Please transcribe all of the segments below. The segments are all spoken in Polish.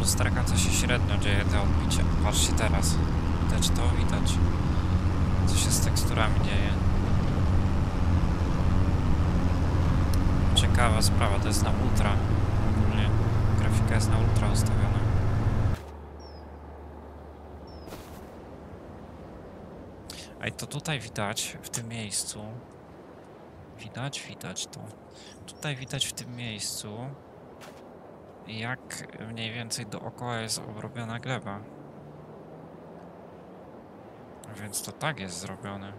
lusterka to się średnio dzieje te odbicie. Patrzcie teraz. Widać to? Widać. Co się z teksturami dzieje. Ciekawa sprawa, to jest na ultra. Ogólnie grafika jest na ultra ustawiona. A i to tutaj widać w tym miejscu. Widać to. Tutaj widać w tym miejscu, jak mniej więcej dookoła jest obrobiona gleba. Więc to tak jest zrobione.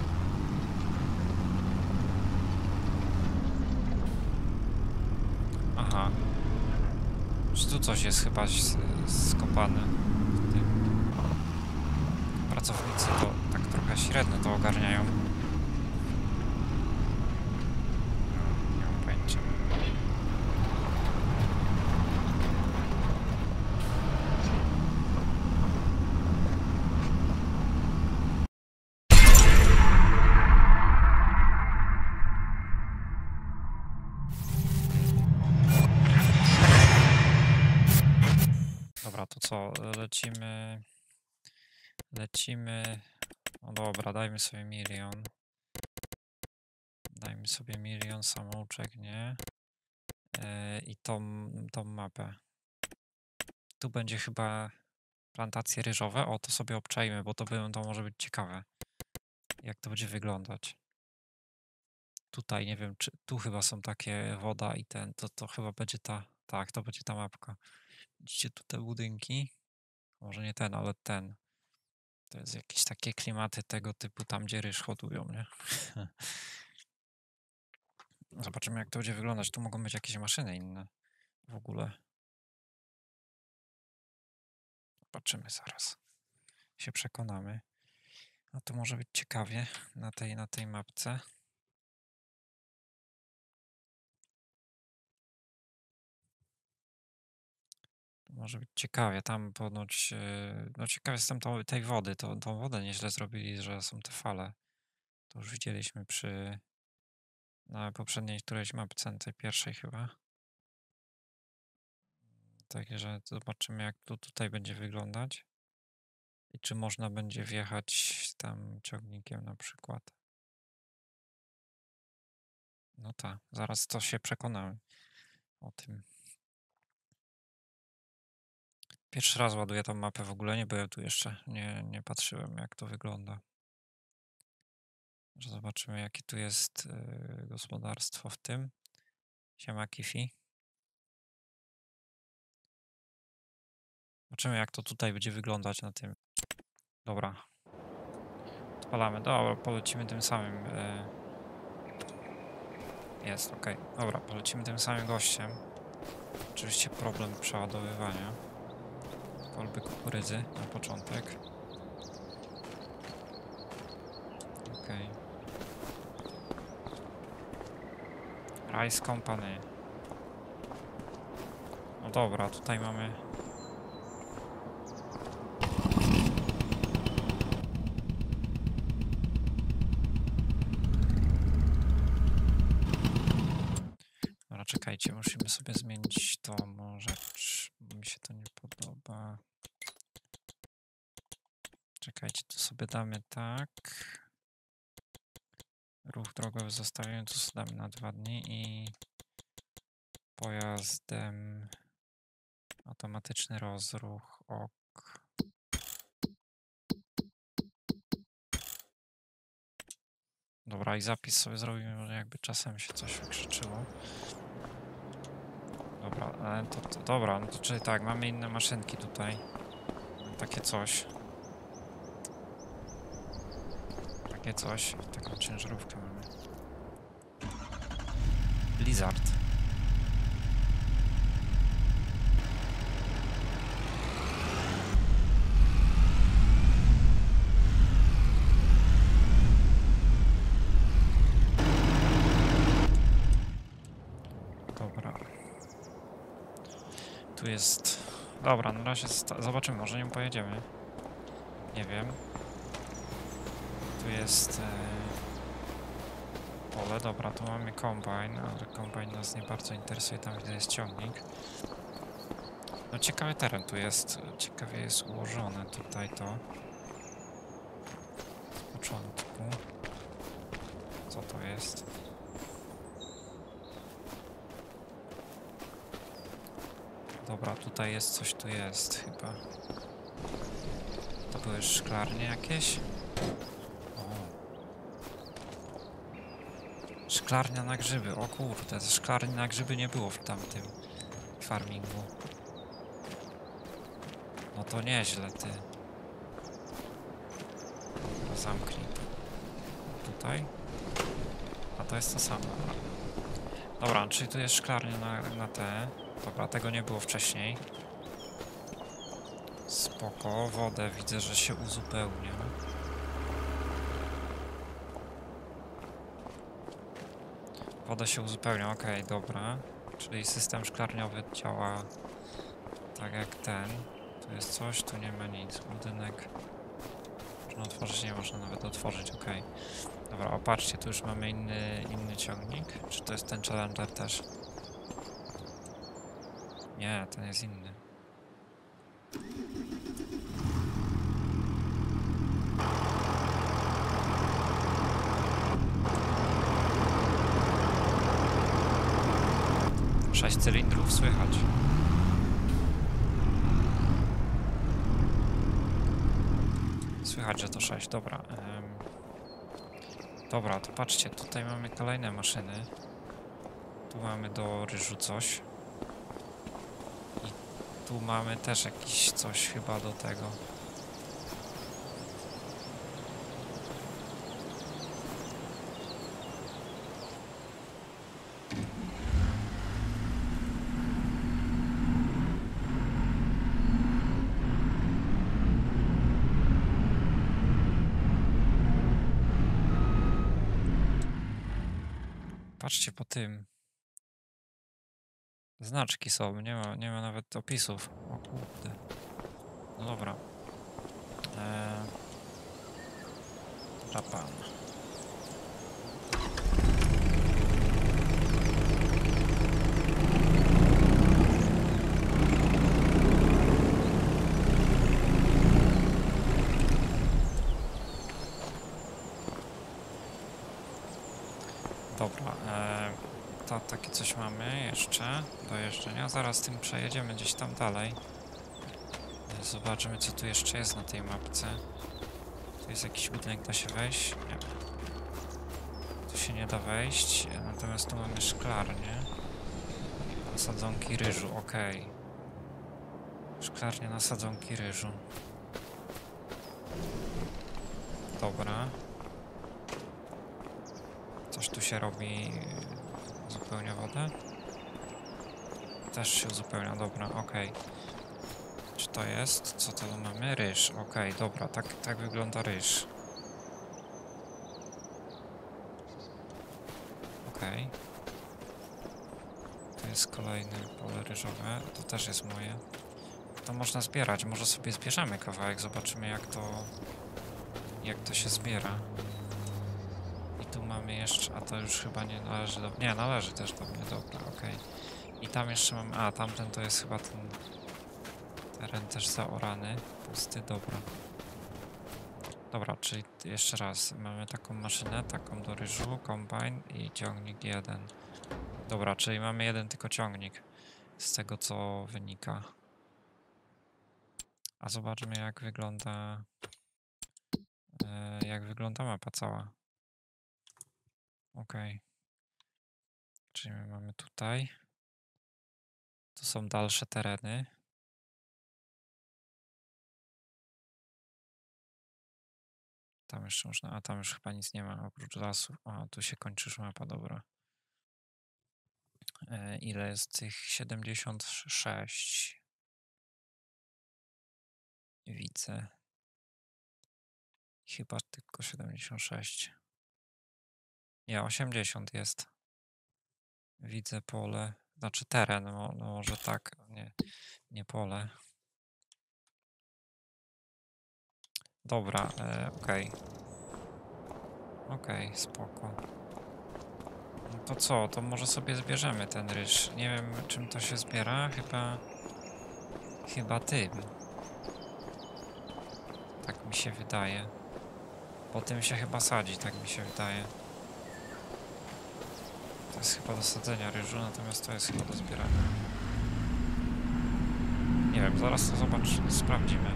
Aha. Czy tu coś jest chyba skopane? Pracownicy to tak trochę średnio to ogarniają. Nie mam pojęcia. Dobra, to co? Lecimy. No dobra, dajmy sobie 1 000 000. Dajmy sobie 1 000 000 samouczek, nie? I tą mapę. Tu będzie chyba plantacje ryżowe. O, to sobie obczajmy, bo to może być ciekawe. Jak to będzie wyglądać. Tutaj, nie wiem, czy tu chyba są takie woda i to chyba będzie tak, to będzie ta mapka. Widzicie tu te budynki? Może nie ten, ale ten. To jest jakieś takie klimaty tego typu, tam gdzie ryż hodują, nie? Zobaczymy, jak to będzie wyglądać. Tu mogą być jakieś maszyny inne w ogóle. Zobaczymy zaraz. Się przekonamy. A to może być ciekawie na tej mapce. To może być ciekawie. Tam ponoć... No ciekaw jestem tej wody. Tą wodę nieźle zrobili, że są te fale. To już widzieliśmy na poprzedniej którejś mapce, tej pierwszej chyba. Także zobaczymy, jak to tutaj będzie wyglądać. I czy można będzie wjechać tam ciągnikiem na przykład. No tak, zaraz to się przekonamy o tym. Pierwszy raz ładuję tą mapę, w ogóle nie byłem tu jeszcze, nie patrzyłem, jak to wygląda. Że zobaczymy, jakie tu jest gospodarstwo w tym. Siema Kifi. Zobaczymy, jak to tutaj będzie wyglądać na tym. Dobra. Odpalamy. Dobra, polecimy tym samym. Jest, ok. Dobra, polecimy tym samym gościem. Oczywiście problem przeładowywania. Kolby kukurydzy na początek. Ok. Rice Company. No dobra, tutaj mamy... Dobra, czekajcie, musimy sobie zmienić tą rzecz, bo mi się to nie podoba. Czekajcie, to sobie damy tak. Ruch drogowy zostawiamy, to sobie damy na 2 dni i pojazdem automatyczny rozruch, ok. Dobra, i zapis sobie zrobimy, może jakby czasem się coś wykrzyczyło. Dobra, ale dobra, no to czyli tak, mamy inne maszynki tutaj. Takie coś. Taką ciężarówkę mamy. Blizzard. Dobra. Tu jest... Dobra, na razie zobaczymy, może nim pojedziemy. Nie wiem. Tu jest pole, dobra, tu mamy kombajn, ale kombajn nas nie bardzo interesuje, tam gdzie jest ciągnik. No ciekawy teren tu jest. Ciekawie jest ułożone tutaj to. Z początku. Co to jest? Dobra, tutaj jest coś, tu jest chyba. To były szklarnie jakieś? O. Szklarnia na grzyby. O kurde, szklarni na grzyby nie było w tamtym farmingu. No to nieźle, ty. Dobra, zamknij to. Tutaj? A to jest to samo. Dobra, czyli tu jest szklarnia na te. Dobra, tego nie było wcześniej. Spoko, wodę widzę, że się uzupełnia. Woda się uzupełnia, okej, dobra. Czyli system szklarniowy działa tak jak ten. Tu jest coś, tu nie ma nic. Budynek. Można otworzyć, nie można nawet otworzyć, okej. Dobra, opatrzcie, tu już mamy inny ciągnik. Czy to jest ten Challenger też? Nie, ten jest inny. Sześć cylindrów słychać. Słychać, że to 6, dobra. Dobra, to patrzcie, tutaj mamy kolejne maszyny. Tu mamy do ryżu coś. I tu mamy też jakiś coś chyba do tego. Patrzcie po tym. Znaczki są, nie ma nawet opisów. O kurde. No dobra. Japan. Dobra, takie coś mamy jeszcze do jeżdżenia. Zaraz tym przejedziemy gdzieś tam dalej. Zobaczymy, co tu jeszcze jest na tej mapce. Tu jest jakiś budynek, da się wejść? Nie. Tu się nie da wejść, natomiast tu mamy szklarnię. Nasadzonki ryżu, okej. Szklarnia nasadzonki ryżu. Dobra. Coś tu się robi, uzupełnia wodę? Też się uzupełnia, dobra, okej. Czy to jest? Co to mamy? Ryż, okej, dobra, tak wygląda ryż. Okej. To jest kolejne pole ryżowe, to też jest moje. To można zbierać, może sobie zbierzemy kawałek, zobaczymy jak to się zbiera. I tu mamy jeszcze, a to już chyba nie należy do... Nie, należy też do mnie, dobra, okej. I tam jeszcze mamy, a tamten to jest chyba ten teren też zaorany, pusty, dobra. Dobra, czyli jeszcze raz, mamy taką maszynę, taką do ryżu, kombajn i ciągnik jeden. Dobra, czyli mamy jeden tylko ciągnik, z tego co wynika. A zobaczmy jak wygląda mapa cała. Okej. Czyli my mamy tutaj. Tu są dalsze tereny. Tam jeszcze można, a tam już chyba nic nie ma oprócz lasu. A, tu się kończy już mapa, dobra. Ile jest tych? 76. Widzę. Chyba tylko 76. Nie, 80 jest. Widzę pole. Znaczy teren, no może tak. Nie pole. Dobra, okej. Okej, spoko. No to co? To może sobie zbierzemy ten ryż. Nie wiem, czym to się zbiera. Chyba Chyba tym. Tak mi się wydaje. Po tym się chyba sadzi, tak mi się wydaje. To jest chyba do sadzenia ryżu, natomiast to jest chyba do zbierania. Nie wiem, zaraz to sprawdzimy.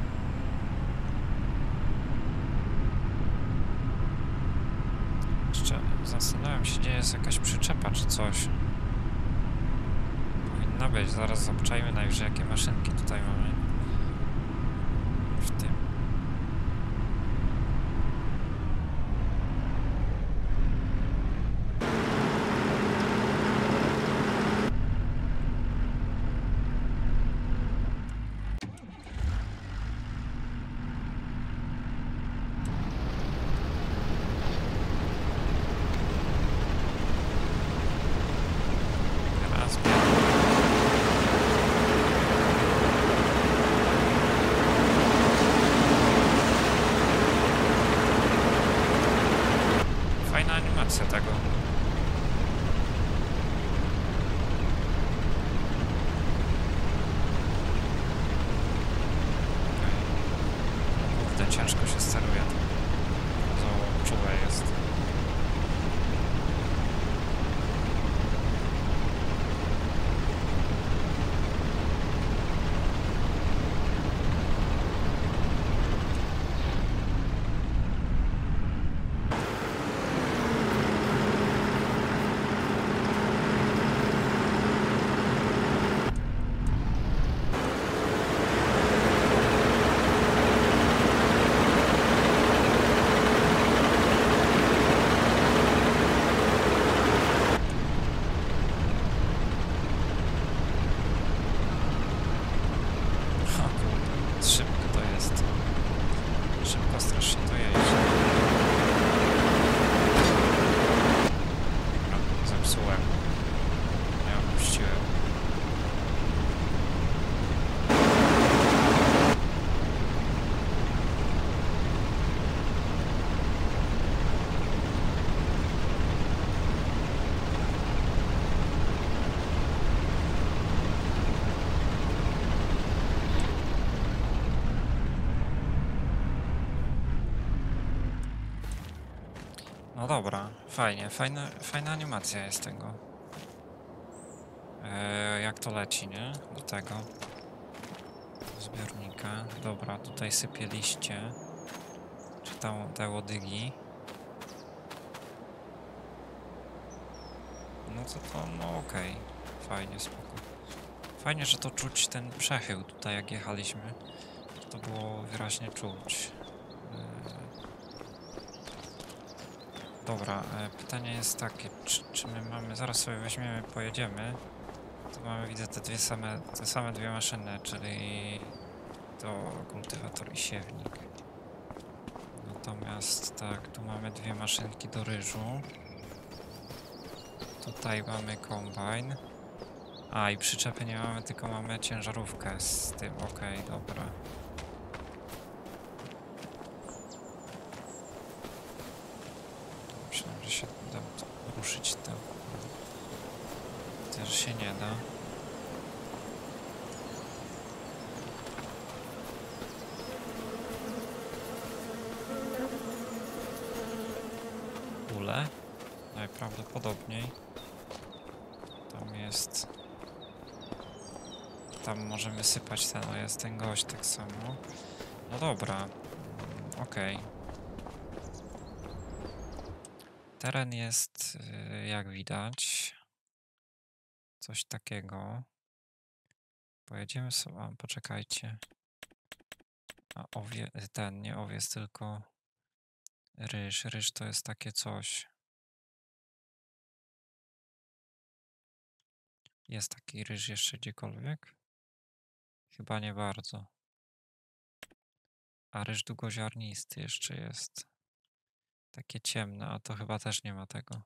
Jeszcze zastanawiam się, gdzie jest jakaś przyczepa czy coś. Powinna być, zaraz obczajmy najwyżej, jakie maszynki tutaj mamy. W tym. Raz, fajna animacja tego. Kurde, ciężko się steruje. Bardzo czułe jest. O kurde, szybko to jest. Szybko strasznie to jeździ. Dobra, zepsułem. Nie opuściłem. No dobra, fajnie, fajna animacja jest tego. Jak to leci, nie? Do tego. Do zbiornika. Dobra, tutaj sypie liście. Czy tam te łodygi. No to no okej. Fajnie, spoko. Fajnie, że to czuć ten przechył tutaj, jak jechaliśmy. To było wyraźnie czuć. Dobra, pytanie jest takie, czy my mamy, zaraz sobie weźmiemy, pojedziemy, to mamy, widzę, te same dwie maszyny, czyli to kultywator i siewnik. Natomiast tak, tu mamy dwie maszynki do ryżu. Tutaj mamy kombajn. A, i przyczepy nie mamy, tylko mamy ciężarówkę z tym, okej, dobra. Myślałem, że się da ruszyć to. Też się nie da. Ule. Najprawdopodobniej. Tam jest... Tam możemy sypać ten, o jest ten gość tak samo. No dobra. Okej. Teren jest, jak widać, coś takiego. Pojedziemy sobie, a, poczekajcie. A nie owiec, tylko ryż. Ryż to jest takie coś. Jest taki ryż jeszcze gdziekolwiek? Chyba nie bardzo. A ryż długoziarnisty jeszcze jest. Takie ciemne, a to chyba też nie ma tego.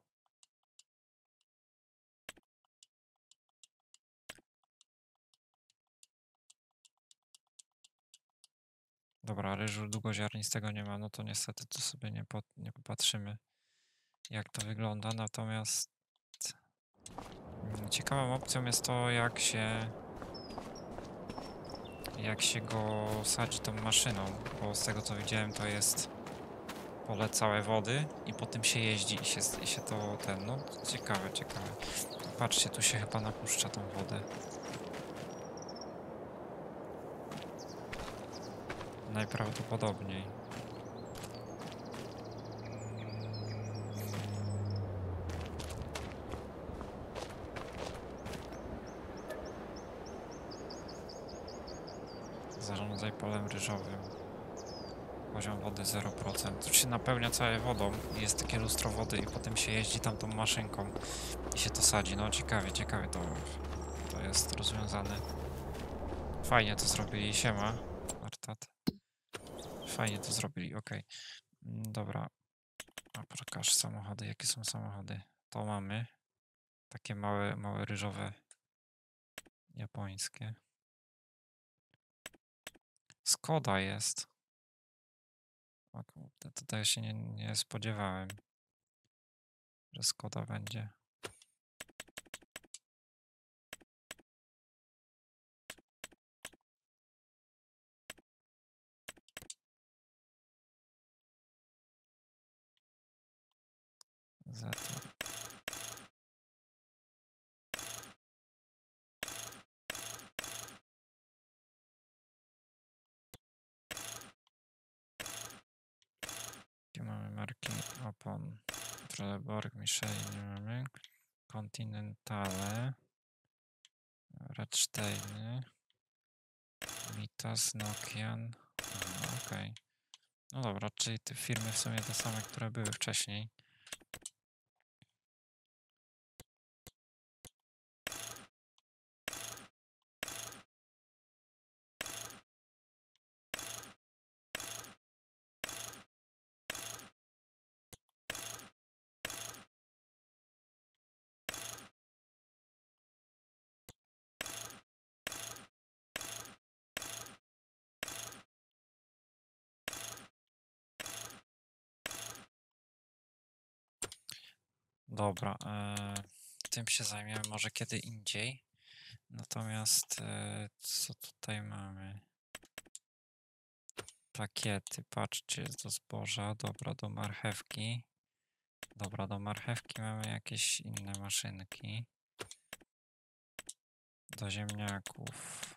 Dobra, ryżu długoziarnistego nie ma, no to niestety tu sobie nie popatrzymy, jak to wygląda. Natomiast ciekawą opcją jest to, jak się jak się go sadzi tą maszyną, bo z tego co widziałem to jest pole całe wody i po tym się jeździ i się to no ciekawe. Patrzcie, tu się chyba napuszcza tą wodę. Najprawdopodobniej. Zarządzaj polem ryżowym. Poziom wody 0%. Tu się napełnia całe wodą i jest takie lustro wody i potem się jeździ tam tą maszynką i się to sadzi. No ciekawie to jest rozwiązane. Fajnie to zrobili. Siema, Artat. Fajnie to zrobili, okej. Dobra. A pokaż samochody. Jakie są samochody? To mamy. Takie małe ryżowe japońskie. Skoda jest. O kurde, tutaj się nie spodziewałem, że Skoda będzie. Zetor. Gdzie mamy marki opon? Trelleborg, Michelin nie mamy. Continentale. Redsteiny. Mitas, Nokian. Okej. No dobra, czyli te firmy w sumie te same, które były wcześniej. Dobra, tym się zajmiemy może kiedy indziej. Natomiast co tutaj mamy? Pakiety, patrzcie, do zboża, dobra, do marchewki. Dobra, do marchewki mamy jakieś inne maszynki. Do ziemniaków.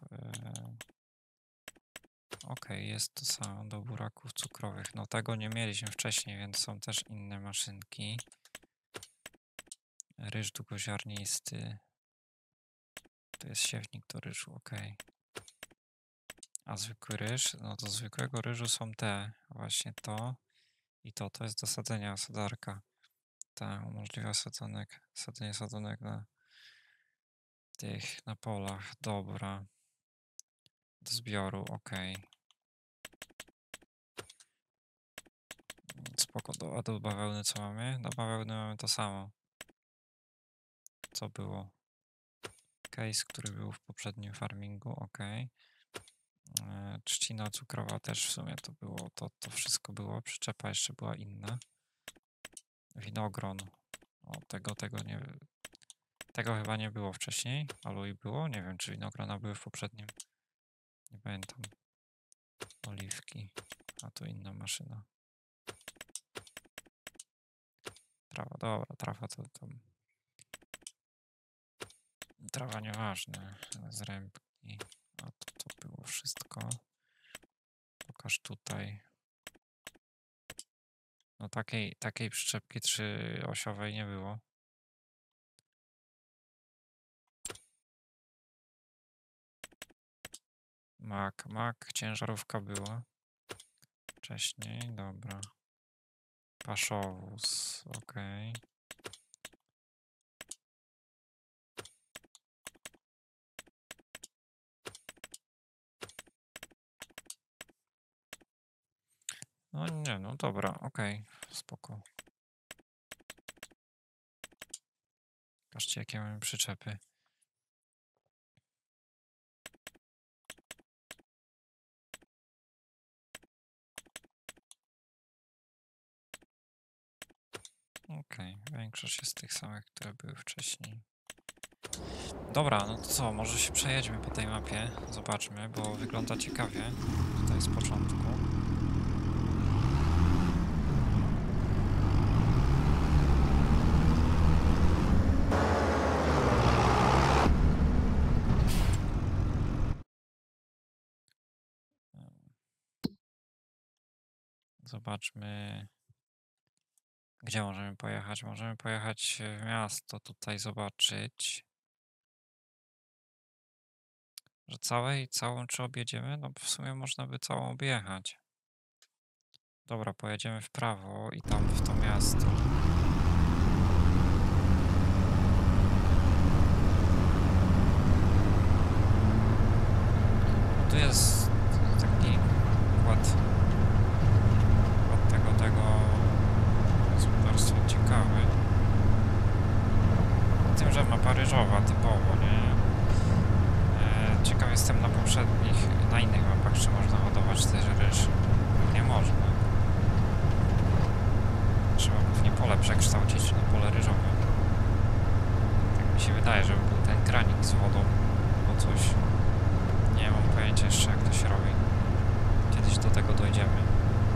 Okej, jest to samo, do buraków cukrowych. No tego nie mieliśmy wcześniej, więc są też inne maszynki. Ryż długoziarnisty. To jest siewnik do ryżu, okej. A zwykły ryż? No do zwykłego ryżu są te, właśnie to i to. To jest do sadzenia sadarka. Ta umożliwia sadzenie sadzonek na polach. Dobra. Do zbioru, okej. Spoko. A do bawełny co mamy? Do bawełny mamy to samo. Co było? Case, który był w poprzednim farmingu, okej. Trzcina cukrowa też w sumie to było, to wszystko było. Przyczepa jeszcze była inna. Winogron. O, tego nie... Tego chyba nie było wcześniej. Albo i było? Nie wiem, czy winogrona były w poprzednim. Nie pamiętam. Oliwki. A tu inna maszyna. Trawa, dobra, trawa to tam... Trawa nieważne. Zrębki. A to było wszystko. Pokaż tutaj. No takiej przyczepki 3-osiowej nie było. Mak, ciężarówka była. Wcześniej, dobra. Paszowóz, okej. No nie, no dobra, okej, spoko. Patrzcie, jakie mamy przyczepy. Okej, większość jest tych samych, które były wcześniej. Dobra, no to co, może się przejedźmy po tej mapie, zobaczmy, bo wygląda ciekawie tutaj z początku. Zobaczmy, gdzie możemy pojechać. Możemy pojechać w miasto, tutaj zobaczyć, że całą czy objedziemy? No w sumie można by całą objechać. Dobra, pojedziemy w prawo i tam w to miasto. Tu jest taki układ tego gospodarstwa ciekawy. Tym, że mapa ryżowa typowo, nie? Ciekaw jestem na innych mapach, czy można hodować też ryż. Nie można. Trzeba pewnie pole przekształcić na pole ryżowe. Tak mi się wydaje, żeby był ten kranik z wodą albo coś. Nie mam pojęcia jeszcze, jak to się robi. Kiedyś do tego dojdziemy.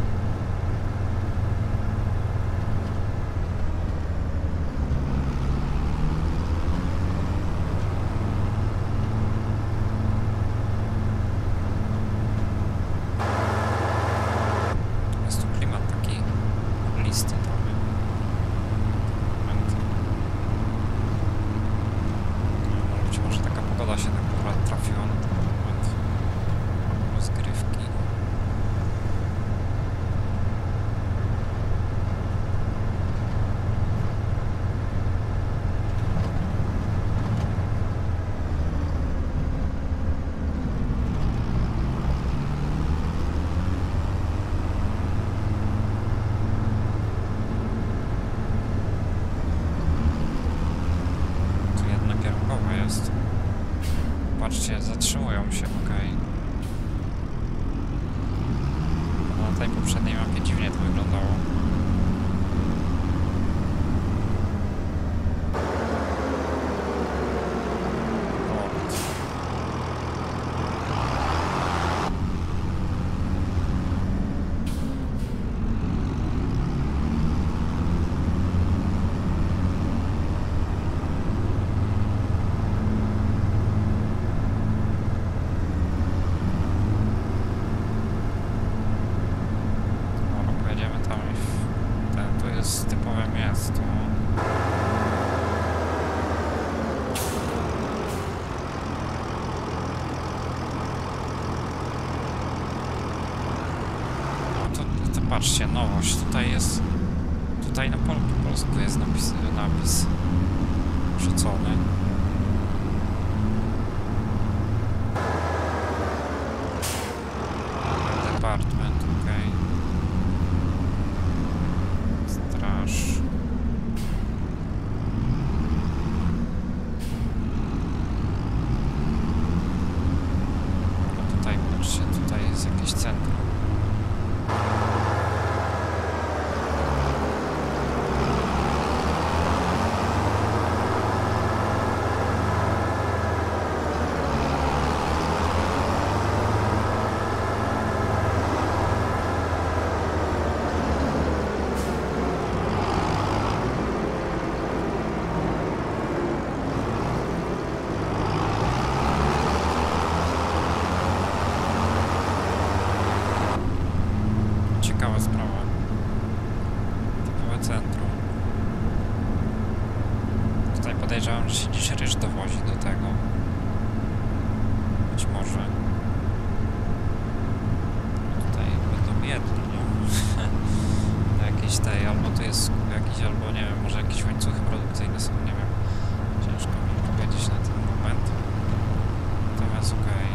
Jest tu klimat taki mglisty trochę. Moment. Być może taka pogoda się tak akurat trafiła na ten moment rozgrywki. Tu jednokierunkowa jest. Patrzcie, zatrzymują się, okej. No, na tej poprzedniej mapie dziwnie to wyglądało. Dobra, pojedziemy tam i to jest typowe miasto. No to patrzcie, nowość. Tutaj po polsku jest napis rzucony. Department, okej. Straż. No tutaj, patrzcie, tutaj jest jakieś centrum. Ciekawa sprawa. Typowe centrum. Tutaj podejrzewam, że się dziś ryż dowozi do tego. Być może. Tutaj będą jedli, nie? Do jakiejś tej, albo to jest skup jakiś, albo nie wiem, może jakieś łańcuchy produkcyjne są, nie wiem. Ciężko mi powiedzieć na ten moment. Natomiast okej.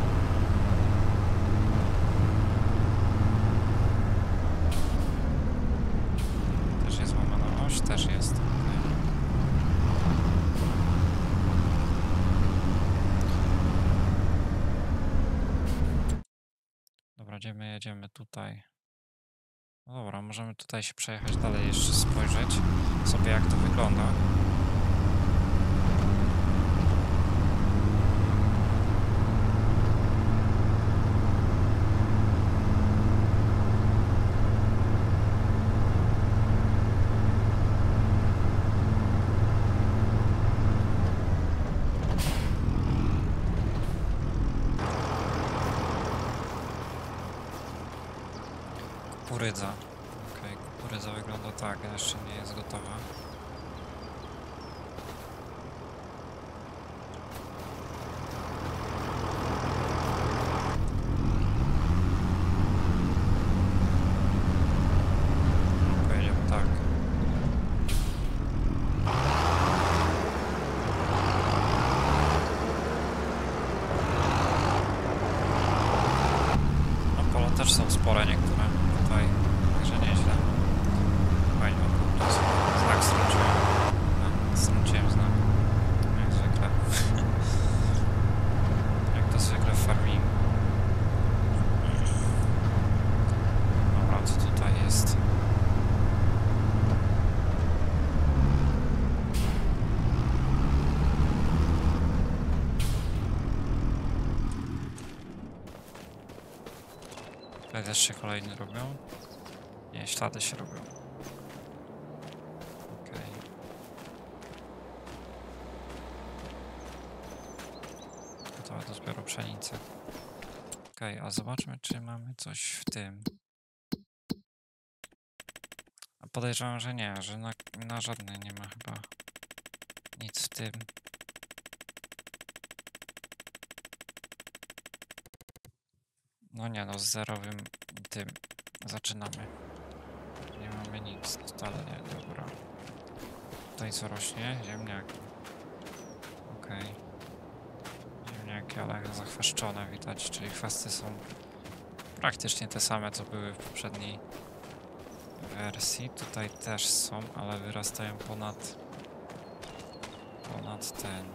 Też jest łamana oś, też jest. Okej. Dobra, jedziemy tutaj. No dobra, możemy tutaj się przejechać dalej, jeszcze spojrzeć sobie, jak to wygląda. Kukurydza. Okej, kukurydza wygląda tak, jeszcze nie jest gotowa. Pojedziemy tak. No pola też są spore niektóre tutaj, także nieźle. Fajnie, znak strąciłem. No, strąciłem znak. Jak zwykle. Jak to zwykle w farmingu. Dobra, co tutaj jest? Tutaj też się kolejny robią? Nie, ślady się robią. Okej. Gotowa do zbioru pszenicy. Okej, a zobaczmy, czy mamy coś w tym. A podejrzewam, że nie, że na żadnej nie ma chyba nic w tym. No nie, no z zerowym tym zaczynamy. Nie mamy nic, wcale nie, dobra. Tutaj co rośnie? Ziemniak. Okej. Ziemniaki, ale zachwaszczone widać, czyli chwasty są praktycznie te same, co były w poprzedniej wersji. Tutaj też są, ale wyrastają ponad ten.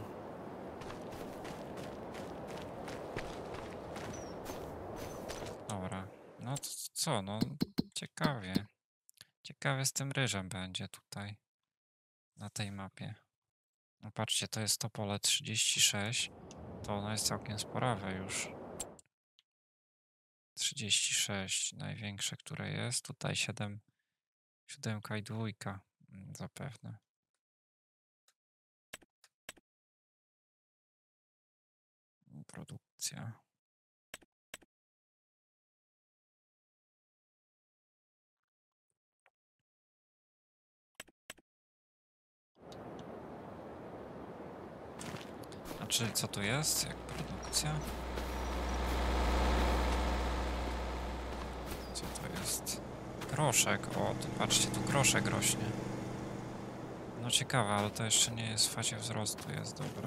Dobra, no to co, no ciekawie. Ciekawie z tym ryżem będzie tutaj, na tej mapie. No patrzcie, to jest to pole 36, to ono jest całkiem sporawe już. 36, największe, które jest. Tutaj 7 i 2 zapewne. Produkcja. A czyli co tu jest? Jak produkcja? Co to jest? Groszek. O, tu patrzcie, tu groszek rośnie. No ciekawe, ale to jeszcze nie jest w fazie wzrostu, jest dobra.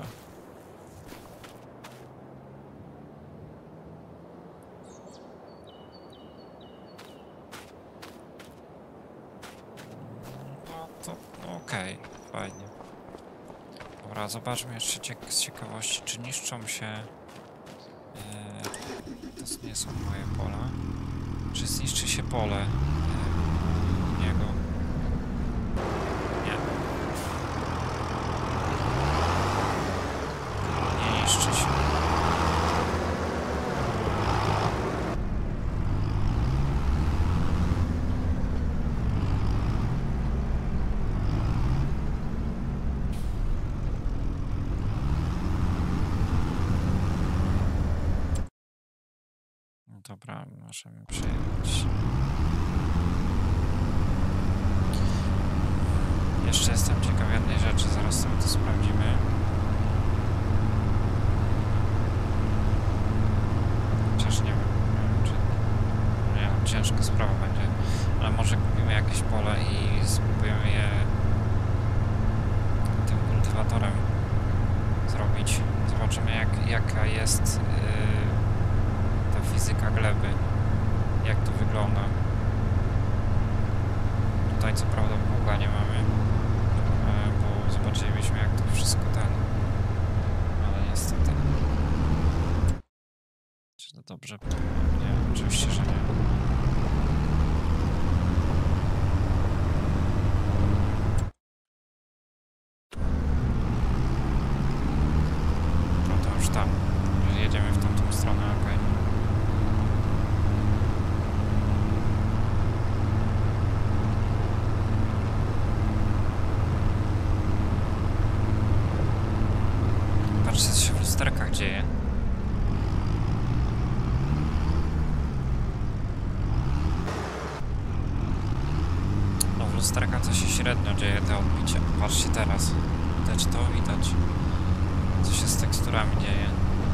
No to okej, fajnie. Dobra, zobaczmy jeszcze z ciekawości, czy niszczą się... to nie są moje pola. Czy zniszczy się pole u niego? Nie. Nie niszczy się. Dobra, możemy przejechać. Jeszcze jestem ciekaw jednej rzeczy, zaraz sobie to sprawdzimy. Chociaż nie wiem, czy... Nie wiem, ciężka sprawa będzie. Ale może kupimy jakieś pole i spróbujemy je tym kultywatorem zrobić. Zobaczymy jaka jest ta fizyka gleby. Jak to wygląda. Tutaj co prawda pługa nie mamy, bo zobaczylibyśmy jak to wszystko ale niestety. Czy to dobrze? Nie, oczywiście, że nie. No to już tam. Jedziemy w tamtą stronę, okej. Patrzcie, co się w lusterkach dzieje. lusterka to się średnio dzieje te odbicie. Patrzcie teraz. Widać to? Widać. Co się z teksturami dzieje.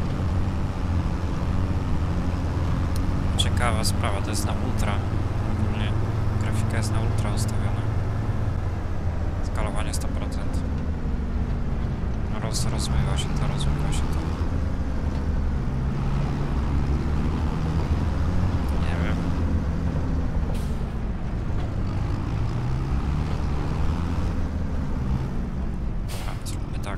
Ciekawa sprawa, to jest na ultra. Ogólnie grafika jest na ultra ustawiona. Skalowanie 100%. Rozmywa się to, rozmywa się to. Nie wiem. Dobra, zróbmy tak.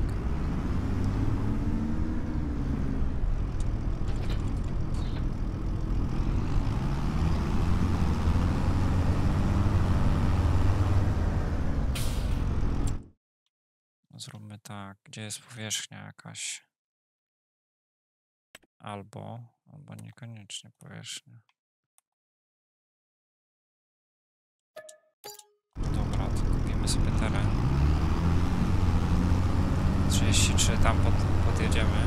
Zróbmy tak, gdzie jest powierzchnia jakaś? Albo niekoniecznie powierzchnia. Dobra, to kupimy sobie teren. 33, tam podjedziemy.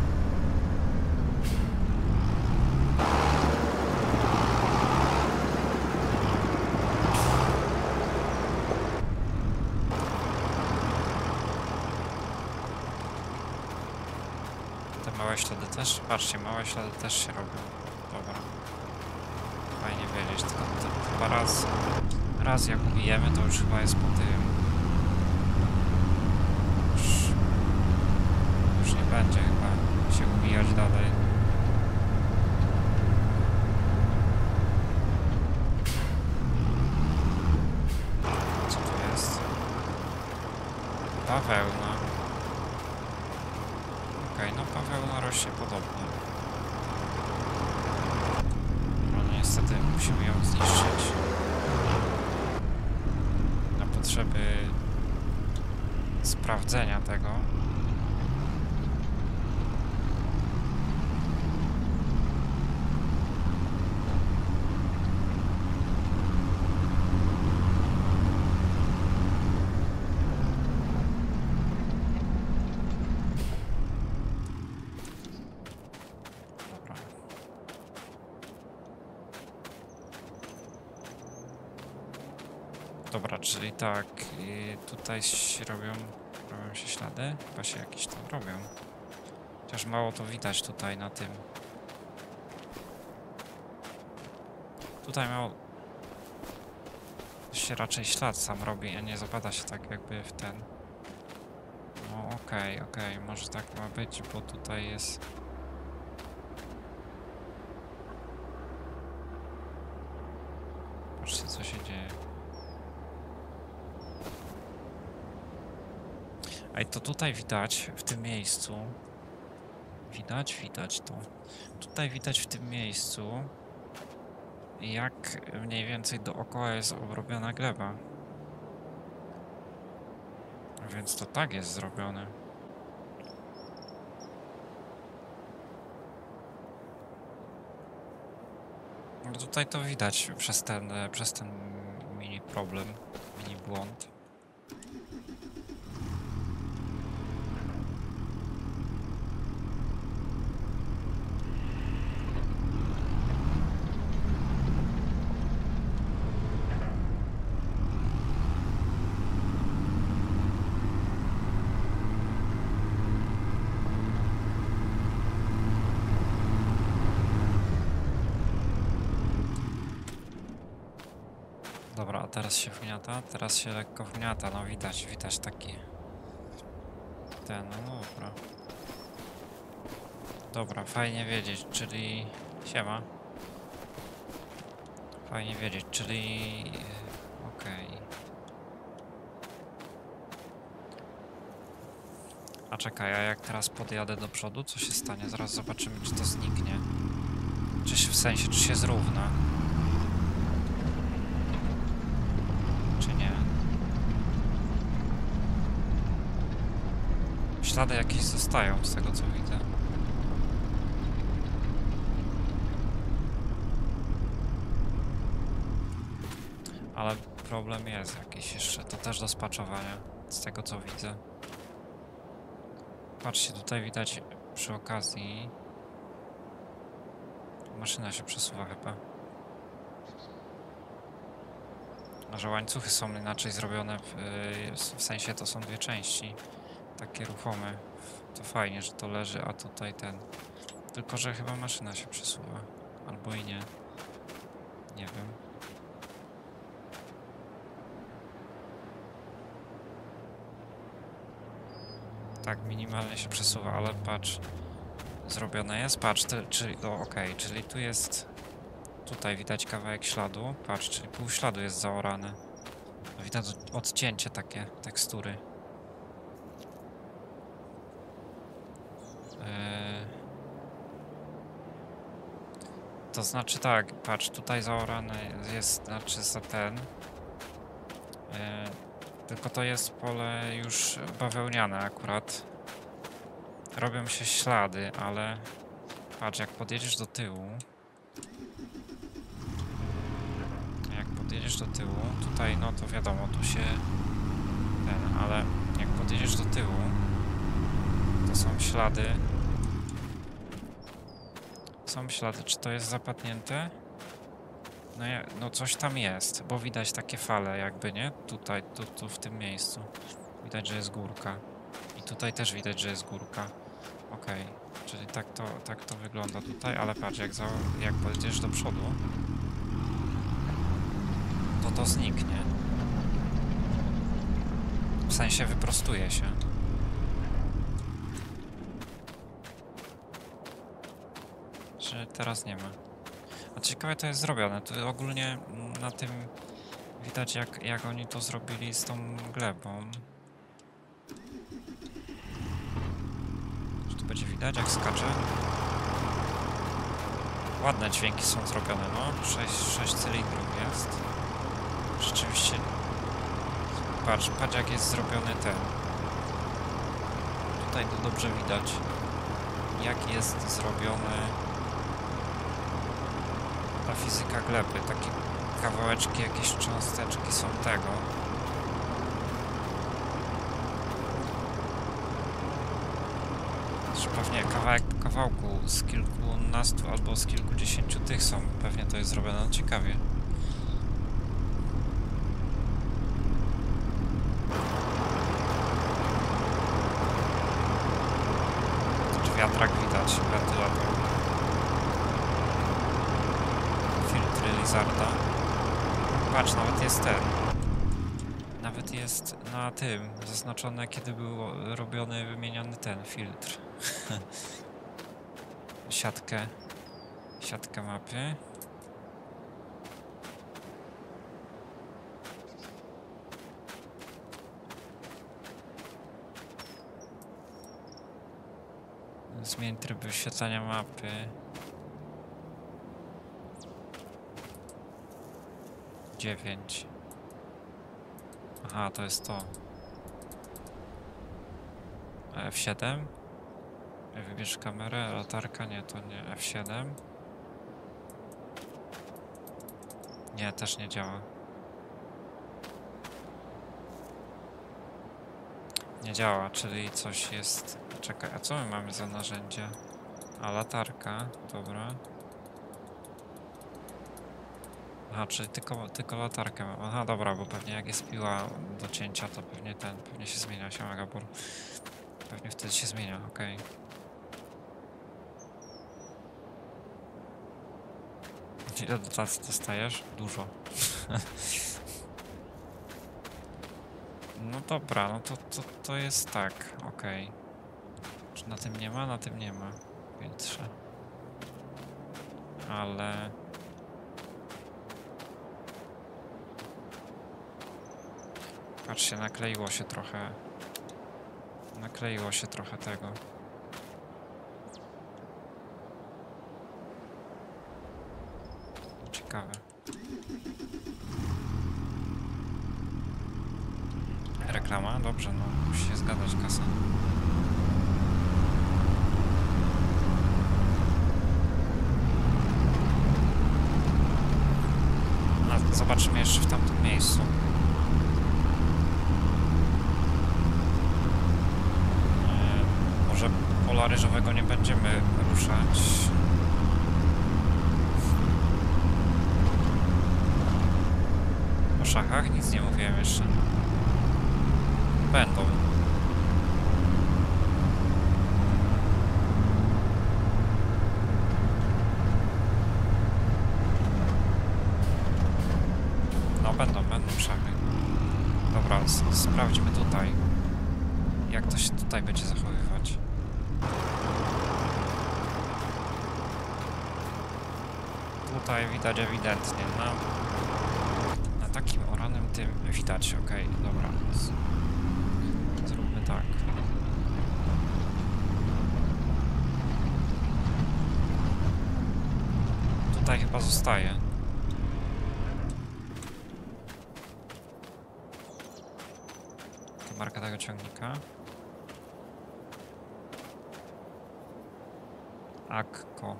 Małe ślady też? Patrzcie, małe ślady też się robią. Dobra. Fajnie wiedzieć, tylko to chyba raz jak ubijemy, to już chyba jest po tym. Już nie będzie chyba się ubijać dalej. Co tu jest? Bawełna. Okej, no bawełna rośnie podobnie. No niestety musimy ją zniszczyć. Na potrzeby sprawdzenia tego. Dobra, czyli tak, tutaj się robią się ślady, chyba się jakieś tam robią. Chociaż mało to widać tutaj na tym. Tutaj mało się raczej ślad sam robi, a nie zapada się tak jakby w ten. No okej, może tak ma być, bo tutaj jest... Patrzcie, co się dzieje. Ej, to tutaj widać w tym miejscu. Widać to. Tutaj widać w tym miejscu, jak mniej więcej dookoła jest obrobiona gleba. Więc to tak jest zrobione. No tutaj to widać przez ten mini problem, mini błąd. Dobra, a teraz się wgniata? Teraz się lekko wgniata, no widać taki... no dobra. Dobra, fajnie wiedzieć, czyli... Siema. Fajnie wiedzieć, czyli... Okej. A czekaj, a jak teraz podjadę do przodu, co się stanie? Zaraz zobaczymy, czy to zniknie. W sensie, czy się zrówna. Czy nie? Ślady jakieś zostają z tego, co widzę. Ale problem jest jakiś jeszcze, to też do spaczowania, z tego co widzę. Patrzcie, tutaj widać przy okazji... Maszyna się przesuwa chyba. Że łańcuchy są inaczej zrobione, w sensie to są dwie części, takie ruchome. To fajnie, że to leży, a tutaj ten. Tylko, że chyba maszyna się przesuwa. Albo i nie. Nie wiem. Tak, minimalnie się przesuwa, ale patrz. Zrobione jest, patrz, czyli, okej, czyli tu jest. Tutaj widać kawałek śladu. Patrz, czyli pół śladu jest zaorane. Widać odcięcie takie, tekstury. To znaczy tak, patrz, tutaj zaorane jest, znaczy za ten. Tylko to jest pole już bawełniane akurat. Robią się ślady, ale patrz, jak podjedziesz do tyłu. Jak podjedziesz do tyłu, tutaj no to wiadomo, tu się ten, ale jak podjedziesz do tyłu, to są ślady. Są ślady, czy to jest zapadnięte? No, no coś tam jest, bo widać takie fale jakby, nie? Tutaj, tu w tym miejscu. Widać, że jest górka. I tutaj też widać, że jest górka. Okej, czyli tak to wygląda tutaj, ale patrz, jak pojedziesz do przodu, to zniknie. W sensie wyprostuje się. Że teraz nie ma. A ciekawe to jest zrobione. Tu ogólnie na tym widać jak oni to zrobili z tą glebą. Czy tu będzie widać jak skacze? Ładne dźwięki są zrobione, no. 6 cylindrów jest. Rzeczywiście. Patrz jak jest zrobiony ten. Tutaj to dobrze widać. Jak jest zrobiony ta fizyka gleby. Takie kawałeczki, jakieś cząsteczki są tego. Że pewnie kawałek po kawałku z kilkunastu albo z kilkudziesięciu tych są. Pewnie to jest zrobione, no ciekawie. Wiatrak widać, wentylator. Filtry Lizarda. Patrz, nawet jest ten. Nawet jest na tym zaznaczone, kiedy był robiony, wymieniony ten filtr. Siatkę mapy. Zmień tryb wyświetlania mapy. 9. Aha, to jest to. F7. Wybierz kamerę, latarka, nie, to nie. F7. Nie, też nie działa. Nie działa, czyli coś jest... Czekaj, a co my mamy za narzędzia? A, latarka, dobra. Aha, czyli tylko latarkę mam. Aha, dobra, bo pewnie jak jest piła do cięcia, to pewnie się zmienia się Megabor. Pewnie wtedy się zmienia, okej. Ile dotacji dostajesz? Dużo. No dobra, no to jest tak, okej. Czy na tym nie ma? Na tym nie ma. Filtrze. Ale... Patrzcie, nakleiło się trochę. Nakleiło się trochę tego. Ciekawe. Reklama? Dobrze, no musi się zgadzać kasa. A zobaczymy jeszcze w tamtym miejscu. Może pola ryżowego nie będziemy ruszać. szachach? Nic nie mówiłem jeszcze. Będą. No będą szachy. Dobra, sprawdźmy tutaj. Jak to się tutaj będzie zachowywać. Tutaj widać ewidentnie, na takim oranym tym widać, okej, dobra. Zróbmy tak. Tutaj chyba zostaje. To marka tego ciągnika. Akko.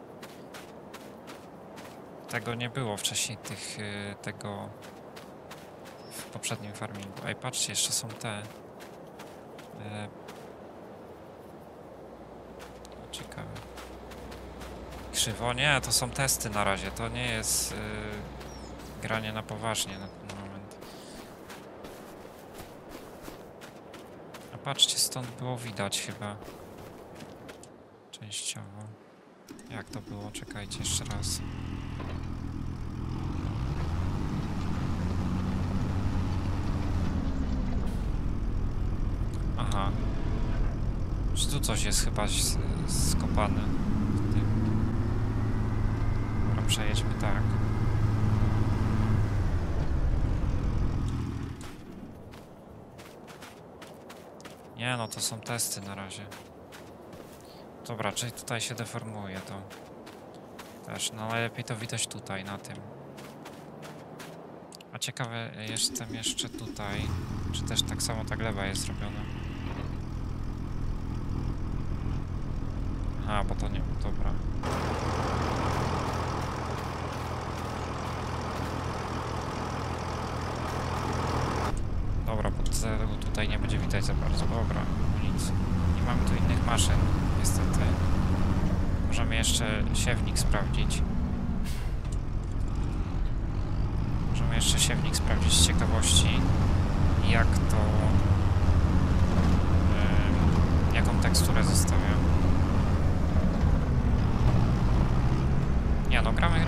Tego nie było wcześniej, tego w poprzednim farmingu. Ej, patrzcie, jeszcze są te. Ciekawe. Krzywo? Nie, to są testy na razie. To nie jest granie na poważnie na ten moment. A patrzcie, stąd było widać chyba. Częściowo. Jak to było? Czekajcie jeszcze raz. Aha. Czy tu coś jest chyba skopane w tym. Dobra, przejedźmy tak. Nie no, to są testy na razie. Dobra, czyli tutaj się deformuje to. Też, no najlepiej to widać tutaj, na tym. A ciekawe, jestem jeszcze tutaj. Czy też tak samo ta gleba jest robiona? Aha, bo to nie... Dobra. Dobra, bo tego tutaj nie będzie widać za bardzo. Dobra, nic. Nie mamy tu innych maszyn, niestety. Możemy jeszcze siewnik sprawdzić. Możemy jeszcze siewnik sprawdzić z ciekawości, jak to... jaką teksturę zostawia. Nie no, gramy.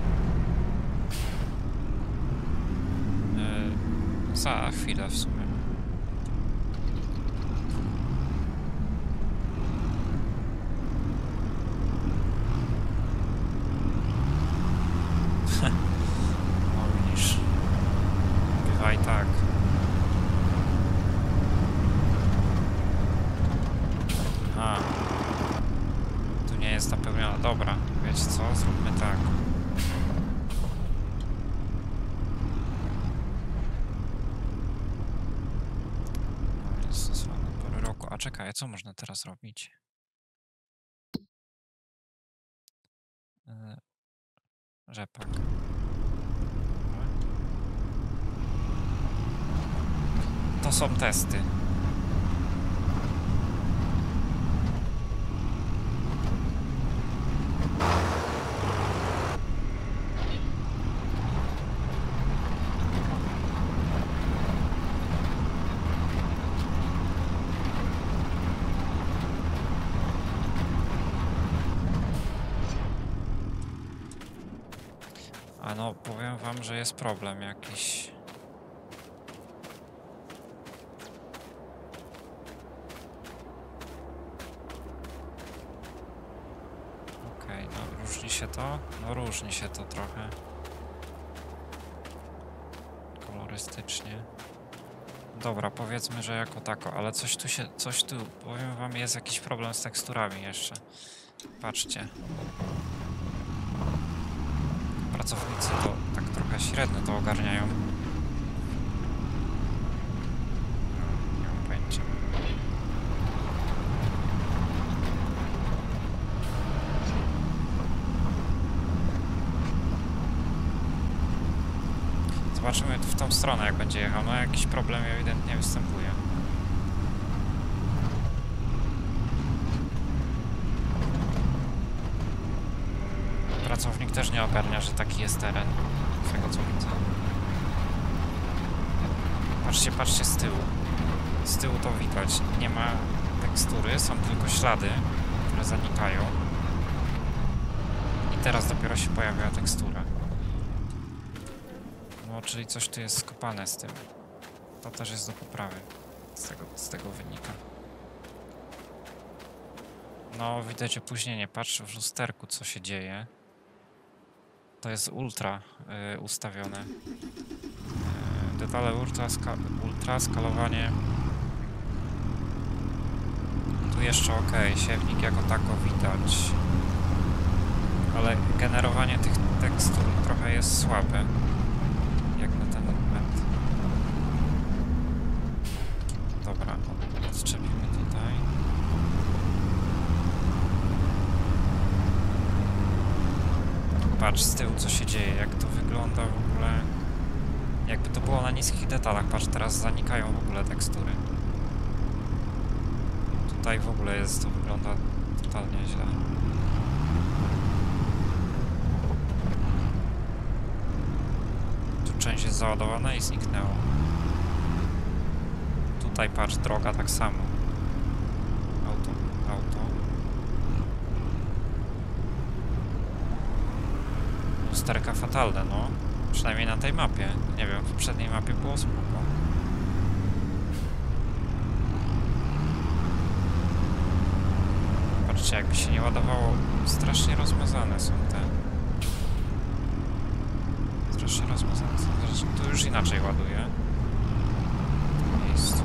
Za chwilę w sumie. No widzisz. Bywa i tak. A. Tu nie jest napełniona. Dobra, wiecie co? Zróbmy tak. A czekaj, co można teraz robić? Rzepak. To są testy. A no, powiem wam, że jest problem jakiś. Okej, no różni się to? No różni się to trochę. Kolorystycznie. Dobra, powiedzmy, że jako tako, ale coś tu, powiem wam, jest jakiś problem z teksturami jeszcze. Patrzcie. Pracownicy to tak trochę średnio to ogarniają. Nie mam pojęcia. Zobaczymy w tą stronę, jak będzie jechał. No jakiś problem ewidentnie występuje. Pracownik też nie ogarnia, że taki jest teren, z tego co widzę. Patrzcie, patrzcie z tyłu. Z tyłu to widać. Nie ma tekstury, są tylko ślady, które zanikają. I teraz dopiero się pojawia tekstura. No, czyli coś tu jest skopane z tym. To też jest do poprawy. Z tego wynika. No, widać opóźnienie. Patrz w lusterku, co się dzieje. To jest ultra ustawione. Detale ultra, skalowanie. Tu jeszcze ok, siewnik jako tako widać. Ale generowanie tych tekstur trochę jest słabe. Jak na ten moment. Dobra, odczepimy tutaj. Patrz z tyłu, co się dzieje, jak to wygląda w ogóle. Jakby to było na niskich detalach. Patrz, teraz zanikają w ogóle tekstury. Tutaj w ogóle to wygląda totalnie źle. Tu część jest załadowana i zniknęło. Tutaj patrz, droga tak samo. Auto. Lusterka fatalne, no. Przynajmniej na tej mapie. Nie wiem, w poprzedniej mapie było spoko. Patrzcie, jakby się nie ładowało. Strasznie rozmazane są te. Strasznie rozmazane są. Zresztą tu już inaczej ładuje. W tym miejscu.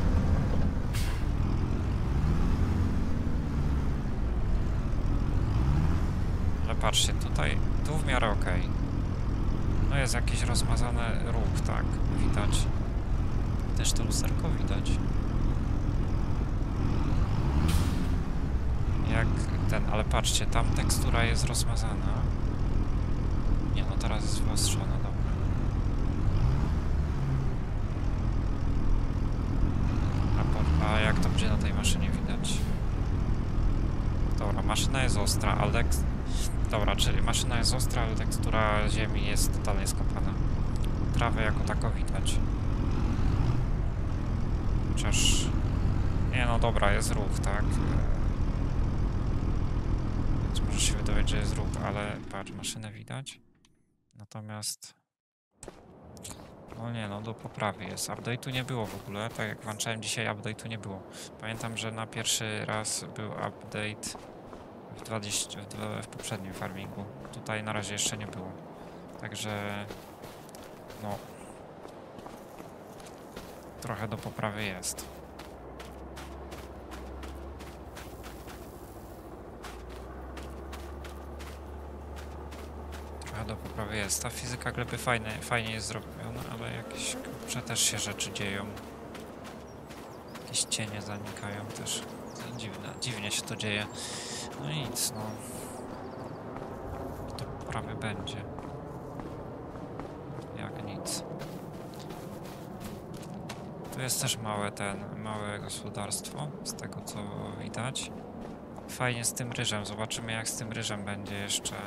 Ale patrzcie, tutaj, tu w miarę ok. No jest jakieś rozmazane ruch, tak, widać. Też to lusterko widać. Jak ten, ale patrzcie, tam tekstura jest rozmazana. Nie, no teraz jest wyostrzona, dobra. A jak to będzie na tej maszynie widać? Dobra, maszyna jest ostra, ale... Dobra, czyli maszyna jest ostra, ale tekstura ziemi jest totalnie skopana. Trawę jako tako widać. Chociaż... Nie no dobra, jest ruch, tak? Więc może się wydawać, że jest ruch, ale patrz, maszynę widać. Natomiast... No nie no, do poprawy jest. Update'u nie było w ogóle, tak jak włączałem dzisiaj, update'u nie było. Pamiętam, że na pierwszy raz był update w poprzednim farmingu. Tutaj na razie jeszcze nie było. Także... No... Trochę do poprawy jest. Trochę do poprawy jest. Ta fizyka gleby fajnie jest zrobiona, ale jakieś kurcze też się rzeczy dzieją. Jakieś cienie zanikają też. Dziwnie się to dzieje. No nic, no. Do poprawy będzie. Jak nic. Tu jest też małe gospodarstwo, z tego co widać. Fajnie z tym ryżem. Zobaczymy, jak z tym ryżem będzie jeszcze.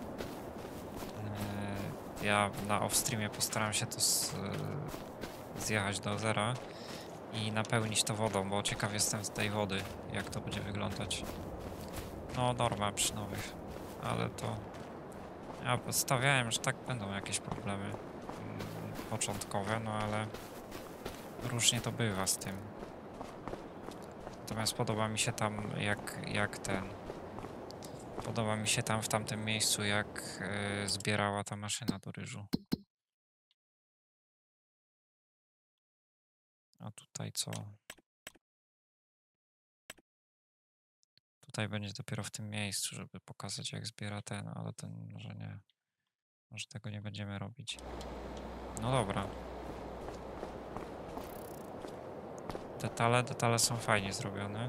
Ja na off-streamie postaram się to zjechać do zera i napełnić to wodą, bo ciekaw jestem z tej wody, jak to będzie wyglądać. No, norma przy nowych, ale to... Ja stawiałem, że tak będą jakieś problemy początkowe, no ale różnie to bywa z tym. Natomiast podoba mi się tam Podoba mi się tam w tamtym miejscu, jak zbierała ta maszyna do ryżu. A tutaj co? Tutaj będzie dopiero w tym miejscu, żeby pokazać, jak zbiera ten, ale ten może nie. Może tego nie będziemy robić. No dobra. Detale są fajnie zrobione.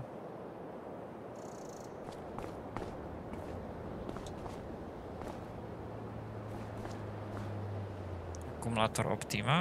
Akumulator Optima.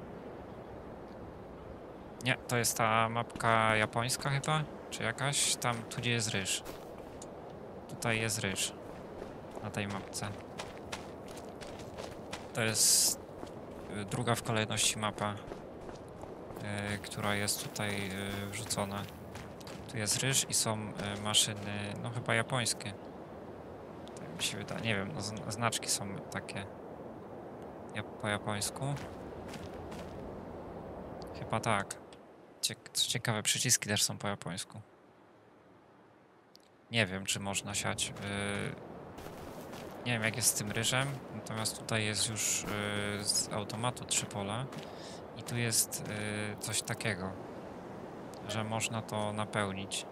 Nie, to jest ta mapka japońska chyba? Czy jakaś? Tam, tu gdzie jest ryż. Tutaj jest ryż. Na tej mapce. To jest druga w kolejności mapa która jest tutaj wrzucona. Tu jest ryż i są maszyny, no chyba japońskie. Tak mi się wydaje, nie wiem, no, znaczki są takie po japońsku. Chyba tak. Co ciekawe, przyciski też są po japońsku. Nie wiem, czy można siać. Nie wiem, jak jest z tym ryżem, natomiast tutaj jest już z automatu 3 pola i tu jest coś takiego, że można to napełnić.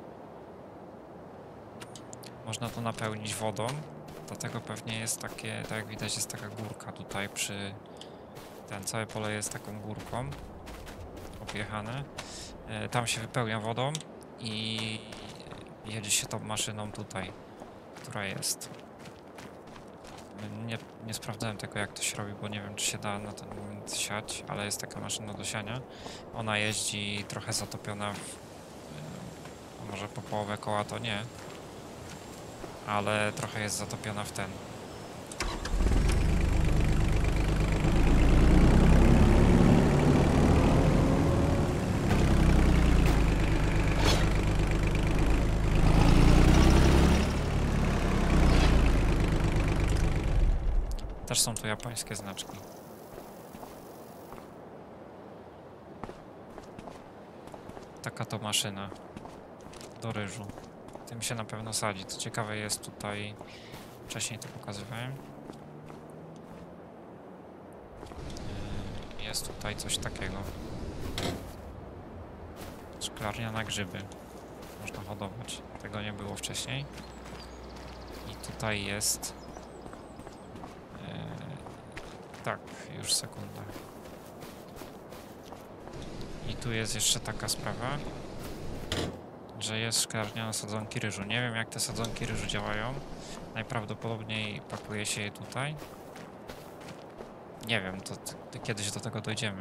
Można to napełnić wodą, dlatego pewnie jest takie, tak jak widać, jest taka górka tutaj przy... Całe pole jest taką górką objechane. Tam się wypełnia wodą i jedzie się tą maszyną tutaj, która jest. Nie sprawdzałem tego, jak to się robi, bo nie wiem, czy się da na ten moment siać, ale jest taka maszyna do siania. Ona jeździ trochę zatopiona może po połowę koła to nie, ale trochę jest zatopiona w ten. Też są tu japońskie znaczki. Taka to maszyna do ryżu. Tym się na pewno sadzi. Co ciekawe, jest tutaj... Wcześniej to pokazywałem. Jest tutaj coś takiego. Szklarnia na grzyby. Można hodować. Tego nie było wcześniej. I tutaj jest... tak, już sekunda. I tu jest jeszcze taka sprawa, że jest szklarnia na sadzonki ryżu. Nie wiem, jak te sadzonki ryżu działają. Najprawdopodobniej pakuje się je tutaj. Nie wiem, to kiedyś do tego dojdziemy.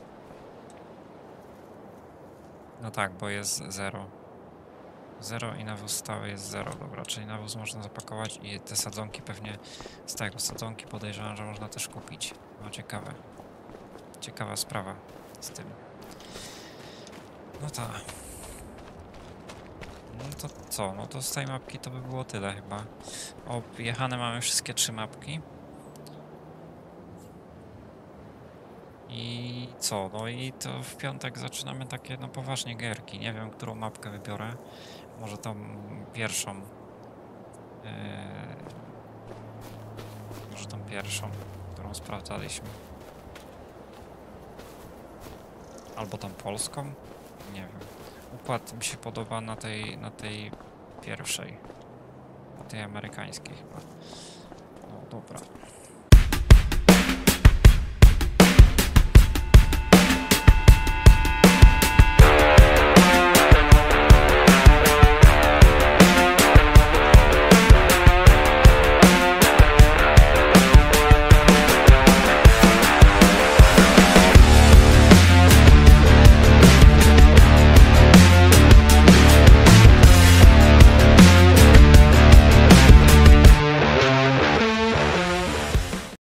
No tak, bo jest 0. 0 i nawóz stały jest 0. Dobra, czyli nawóz można zapakować i te sadzonki pewnie z tego sadzonki podejrzewam, że można też kupić. No ciekawe. Ciekawa sprawa z tym. No tak. No to co? No to z tej mapki to by było tyle chyba. Objechane mamy wszystkie 3 mapki. I co? No i to w piątek zaczynamy takie no poważnie gierki. Nie wiem, którą mapkę wybiorę. Może tą pierwszą. Może tą pierwszą, którą sprawdzaliśmy. Albo tą polską? Nie wiem. Układ mi się podoba na tej pierwszej. Na tej amerykańskiej chyba. No dobra.